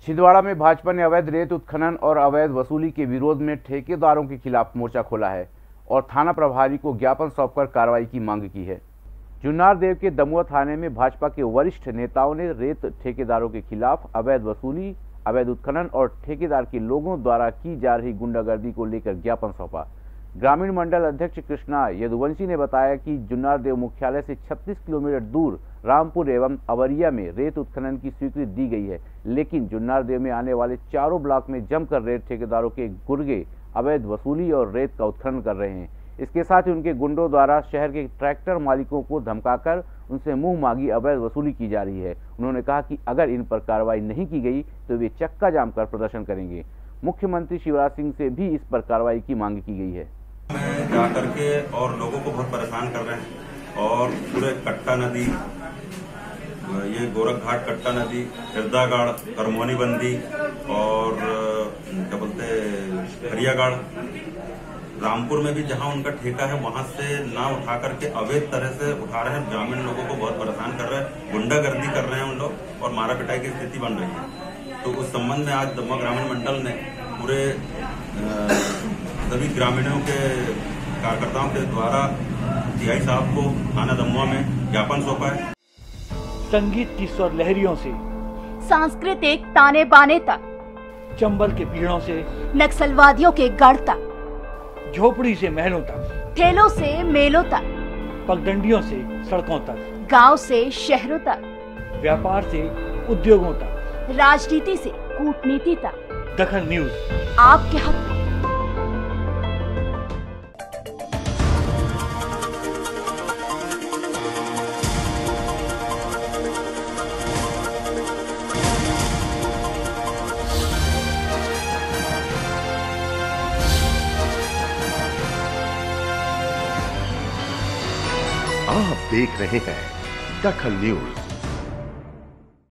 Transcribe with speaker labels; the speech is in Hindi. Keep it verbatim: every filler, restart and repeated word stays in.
Speaker 1: छिंदवाड़ा में भाजपा ने अवैध रेत उत्खनन और अवैध वसूली के विरोध में ठेकेदारों के खिलाफ मोर्चा खोला है और थाना प्रभारी को ज्ञापन सौंपकर कार्रवाई की मांग की है। जुन्नार देव के दमुआ थाने में भाजपा के वरिष्ठ नेताओं ने रेत ठेकेदारों के खिलाफ अवैध वसूली, अवैध उत्खनन और ठेकेदार के लोगों द्वारा की जा रही गुंडागर्दी को लेकर ज्ञापन सौंपा। ग्रामीण मंडल अध्यक्ष कृष्णा यदुवंशी ने बताया कि जुन्नार देव मुख्यालय से छत्तीस किलोमीटर दूर रामपुर एवं अवरिया में रेत उत्खनन की स्वीकृति दी गई है, लेकिन जुन्नार देव में आने वाले चारों ब्लॉक में जमकर रेत ठेकेदारों के गुर्गे अवैध वसूली और रेत का उत्खनन कर रहे हैं। इसके साथ ही उनके गुंडों द्वारा शहर के ट्रैक्टर मालिकों को धमकाकर उनसे मुंह मांगी अवैध वसूली की जा रही है। उन्होंने कहा कि अगर इन पर कार्रवाई नहीं की गई तो वे चक्का जाम कर प्रदर्शन करेंगे। मुख्यमंत्री शिवराज सिंह से भी इस पर कार्रवाई की मांग की गई है।
Speaker 2: में जा करके और लोगों को बहुत परेशान कर रहे हैं और पूरे कट्टा नदी, ये गोरख घाट कट्टा नदी, हिरदागढ़, करमोनी बंदी और क्या बोलते हरियागढ़, रामपुर में भी जहां उनका ठेका है वहां से ना उठा करके अवैध तरह से उठा रहे हैं। ग्रामीण लोगों को बहुत परेशान कर रहे हैं, गुंडागर्दी कर रहे हैं उन लोग और मारा पिटाई की स्थिति बन रही है। तो उस संबंध में आज दमुआ ग्रामीण मंडल ने पूरे सभी ग्रामीणों के कार्यकर्ताओं के द्वारा टीआई साहब को थाना दमुआ में ज्ञापन सौंपा है।
Speaker 3: संगीत की स्वर लहरियों से
Speaker 4: सांस्कृतिक ताने बाने तक,
Speaker 3: चंबल के पीड़ों से
Speaker 4: नक्सलवादियों के गढ़ तक,
Speaker 3: झोपड़ी से महलों तक,
Speaker 4: ठेलों से मेलों तक,
Speaker 3: पगडंडियों से सड़कों तक,
Speaker 4: गांव से शहरों तक,
Speaker 3: व्यापार से उद्योगों तक,
Speaker 4: राजनीति से कूटनीति तक,
Speaker 3: दखल न्यूज
Speaker 4: आपके हक में।
Speaker 5: आप देख रहे हैं दखल न्यूज।